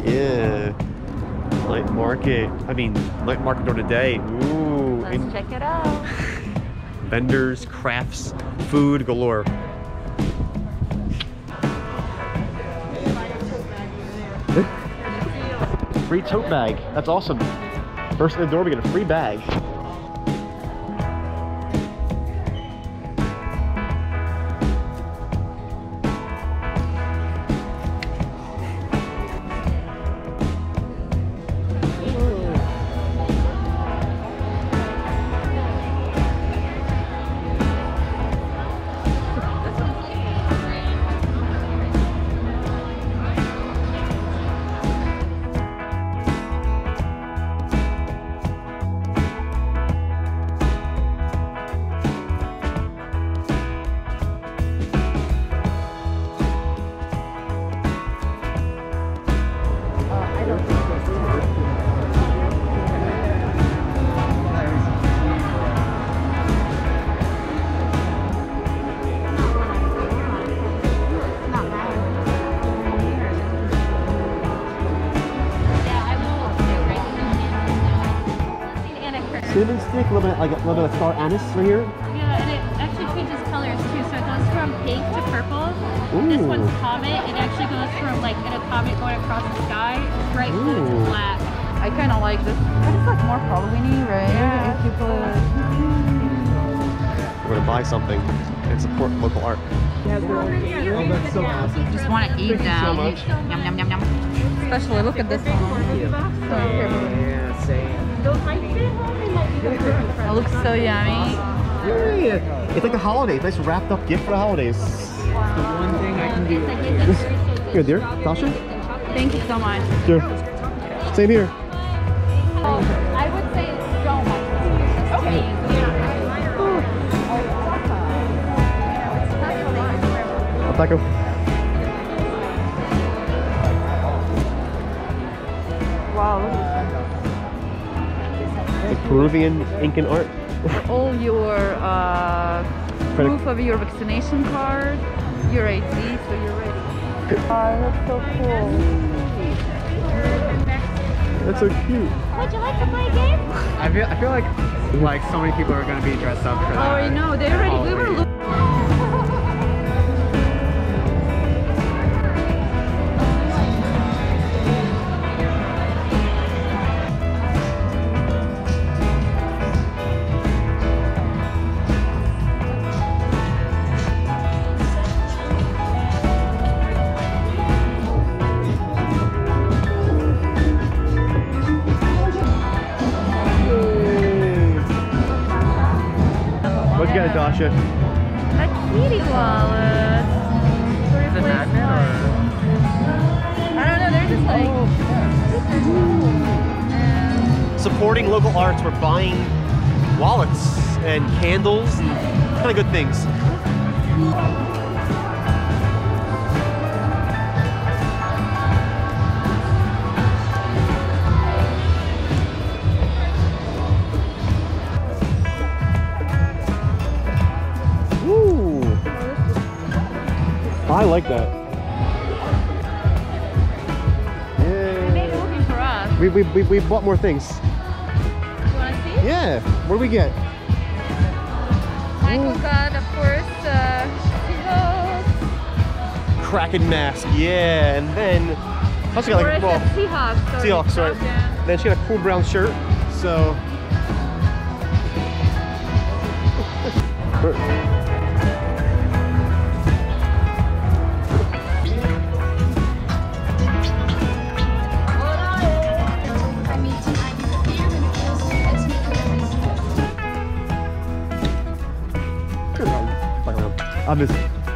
Yeah. Night market. I mean, night market during the day. Ooh. Let's check it out. Vendors, crafts, food galore. Free tote bag. That's awesome. First in the door, we get a free bag. Cinnamon stick, a little bit of star anise right here. Yeah, and it actually changes colors too. So it goes from pink to purple. Ooh. This one's comet. It actually goes from like in a comet going across the sky, bright blue to black. I kind of like this. But it's like more Halloween-y, right? Yeah. If you put... We're gonna buy something and support local art. Oh, that's so awesome. Just want to eat Thank you so down. much. Yum, yum, yum, yum. Especially, look at this one. Yeah, same. It looks so yummy. Yeah. It's like the holidays. Nice wrapped up gift for the holidays. The one thing I can do. Here, dear. Tasha? Thank you so much. Here. Same here. I would say so much. Okay. Taco. Wow, look at Like Peruvian Incan art. this. All your proof of your vaccination card, your ID, so you're ready. Oh, that's so cool. That's so cute. Would you like to play a game? I feel like so many people are gonna be dressed up for that. Oh, I know. They already. We were looking. What you got, Dasha? A kitty wallet. Is it magnet or? I don't know. They're just like. Supporting local arts. We're buying wallets and candles and kind of good things. I like that. Yeah. Maybe looking for us. We bought more things. You want to see? Yeah. What do we get? Michael got, of course, Seagulls. Kraken mask. Yeah. And then also got like Seahawks. Seahawks, right? Yeah. Then she got a cool brown shirt. So. I'm just